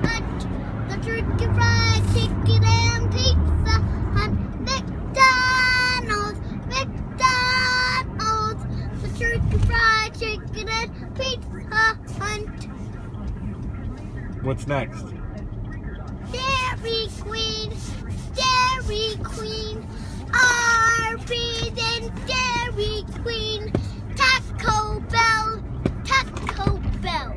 Hut, the Turkey Fried Chicken and Pizza Hut, McDonald's, McDonald's, the Turkey Fried Chicken and Pizza Hut. What's next? Dairy Queen, Dairy Queen, Arby's and Dairy Queen, Taco Bell, Taco Bell.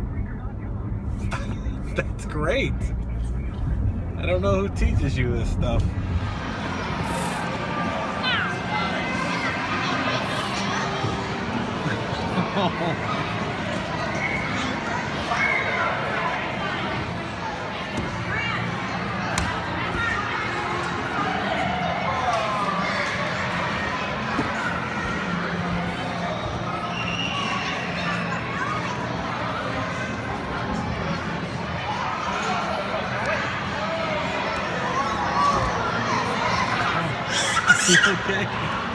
That's great. I don't know who teaches you this stuff. Okay.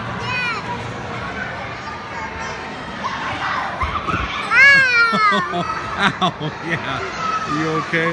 Ow, yeah. You okay?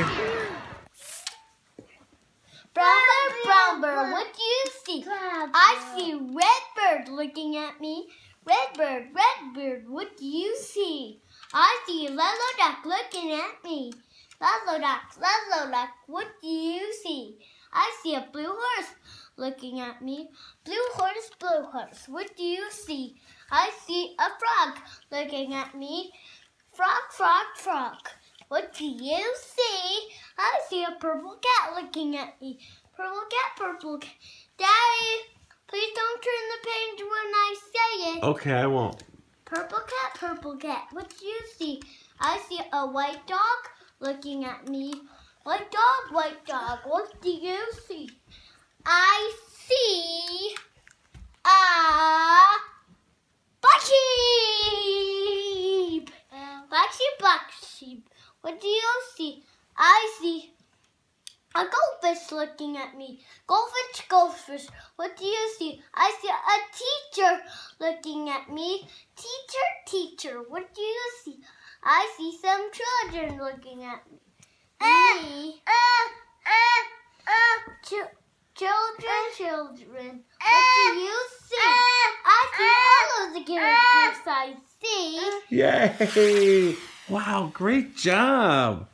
Brown bird, what do you see? I see red bird looking at me. Red bird, what do you see? I see yellow duck looking at me. Yellow duck, what do you see? I see a blue horse looking at me. Blue horse, what do you see? I see a frog looking at me. Frog, what do you see? I see a purple cat looking at me. Purple cat. Daddy, please don't turn the page when I say it. Okay, I won't. Purple cat, what do you see? I see a white dog looking at me. White dog, what do you see? I see a black sheep. Black sheep. What do you see? I see a goldfish looking at me. Goldfish. What do you see? I see a teacher looking at me. Teacher. What do you see? I see some children looking at me. Children. What do you see? I see all of the characters I see. Yay! Wow, great job.